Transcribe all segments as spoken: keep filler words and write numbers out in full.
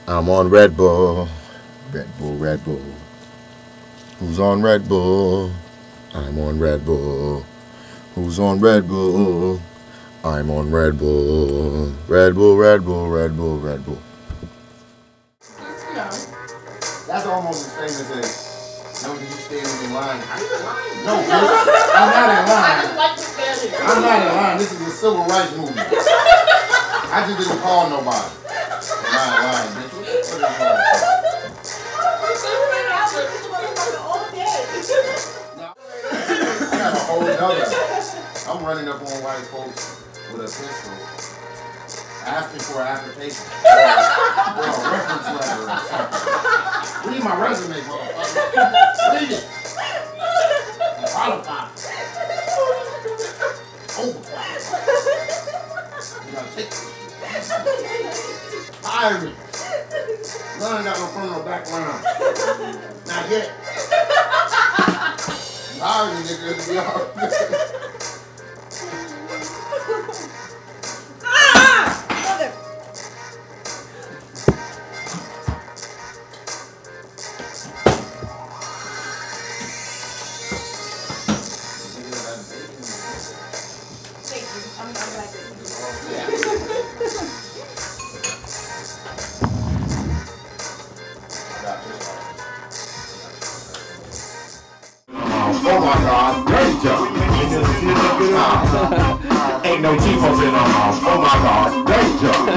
I'm on Red Bull. Red Bull, Red Bull. Who's on Red Bull? I'm on Red Bull. Who's on Red Bull? I'm on Red Bull. Red Bull, Red Bull, Red Bull, Red Bull. That's almost as famous as, no, you stand in line. Are you in line? No, bitch. I'm not in line. I just like to stand here. I'm not in line. This is a civil rights movement. I just didn't call nobody. I'm not in line, bitch. What is wrong? I got a whole nother. I'm running up on white folks with a pistol, asking for an application or, or a reference letter or something. Read my resume, motherfucker. Read it. I'm qualified. Overqualified. You gotta take this. Hire me. None got no criminal background. Not yet. Hire me, nigga, to be alright. Oh my God, great job. Ain't no T-Fos in our mouth. Oh my God, great job.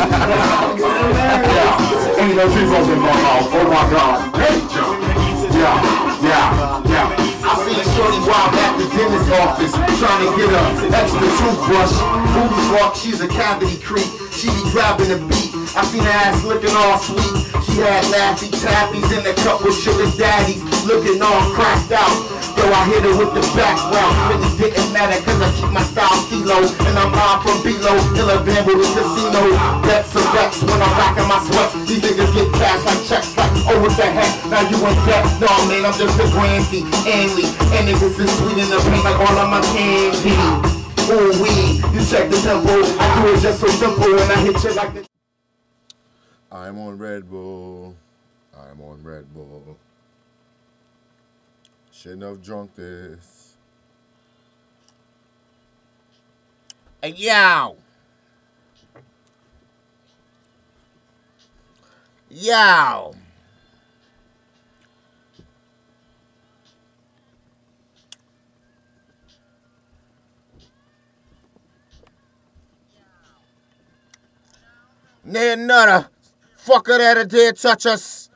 Yeah. Ain't no T-Fos in my mouth. Oh my God, great job. Yeah, yeah, yeah. I see a shorty wild at the dentist office, trying to get an extra toothbrush. Booty walk, she's a cavity creep. She be grabbing the beat. I seen her ass looking all sweet. She had laffy tappies in the cup with sugar daddies, looking all cracked out. Yo, I hit her with the background. Really didn't matter cause I keep my style kilo. And I'm on from below, Illa Bambo the casino. Bets are bets when I'm racking my sweats. These niggas get cash like checks like, oh what the heck, now you in debt. No man, I'm just a Grand Phee, Anley. And niggas is sweet in the paint like all of my candy. Ooh wee, you check the tempo. I do it just so simple and I hit you like this. I'm on Red Bull. I'm on Red Bull. Shouldn't have drunk this. Hey, yo! Yo! Nay, another fucker that dare touch us.